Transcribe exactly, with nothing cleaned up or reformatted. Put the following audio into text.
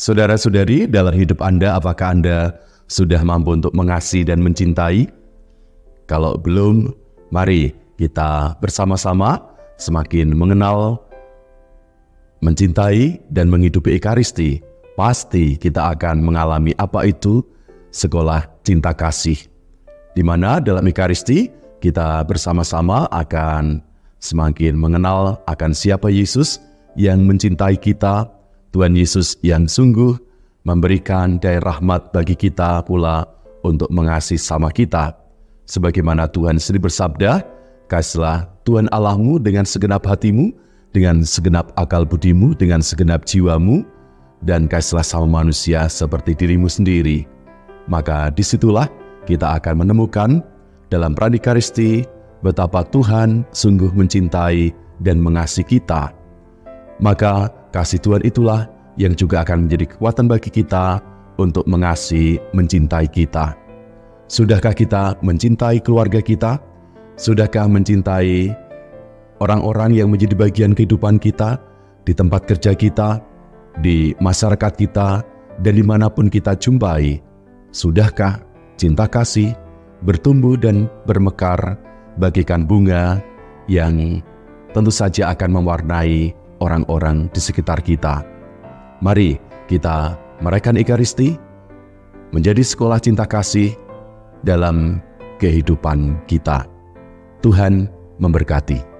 Saudara-saudari, dalam hidup Anda, apakah Anda sudah mampu untuk mengasihi dan mencintai? Kalau belum, mari kita bersama-sama semakin mengenal, mencintai, dan menghidupi Ekaristi. Pasti kita akan mengalami apa itu sekolah cinta kasih, di mana dalam Ekaristi kita bersama-sama akan semakin mengenal akan siapa Yesus yang mencintai kita, Tuhan Yesus yang sungguh memberikan daya rahmat bagi kita pula untuk mengasihi sama kita. Sebagaimana Tuhan sendiri bersabda, "Kasihlah Tuhan Allahmu dengan segenap hatimu, dengan segenap akal budimu, dengan segenap jiwamu, dan kasihlah sama manusia seperti dirimu sendiri." Maka disitulah kita akan menemukan dalam peran Ekaristi betapa Tuhan sungguh mencintai dan mengasihi kita. Maka kasih Tuhan itulah yang juga akan menjadi kekuatan bagi kita untuk mengasihi, mencintai kita. Sudahkah kita mencintai keluarga kita? Sudahkah mencintai orang-orang yang menjadi bagian kehidupan kita, di tempat kerja kita, di masyarakat kita, dan dimanapun kita jumpai? Sudahkah cinta kasih bertumbuh dan bermekar bagaikan bunga yang tentu saja akan mewarnai orang-orang di sekitar kita? Mari kita merayakan Ekaristi menjadi sekolah cinta kasih dalam kehidupan kita. Tuhan memberkati.